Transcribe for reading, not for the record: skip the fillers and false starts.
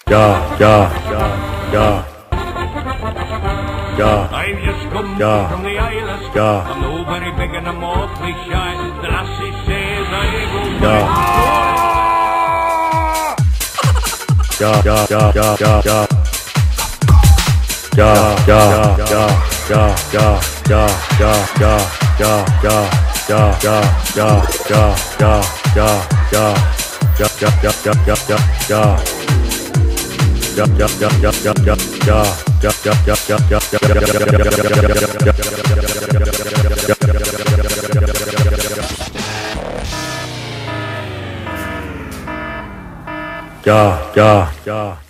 I've just come from the islands. I'm no very big and I'm awfully shy. The lassie says I go ja